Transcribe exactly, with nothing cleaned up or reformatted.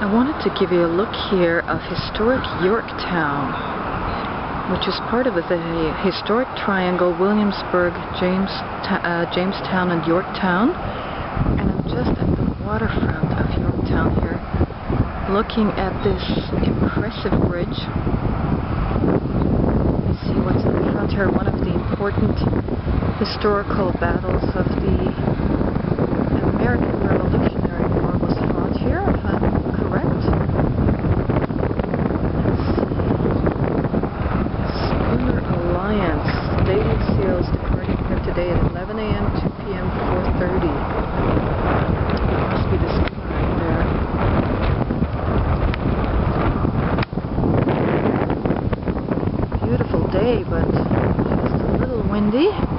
I wanted to give you a look here of historic Yorktown, which is part of the historic triangle Williamsburg, James, uh, Jamestown, and Yorktown. And I'm just at the waterfront of Yorktown here, looking at this impressive bridge. You see what's in the front here, one of the important historical battles of the American Revolutionary War was fought here, if I'm correct. Let's see. Schooner Alliance. Daily sales departing here today at eleven A M, two P M, four thirty. That must be the schooner right there. Beautiful day, but just a little windy.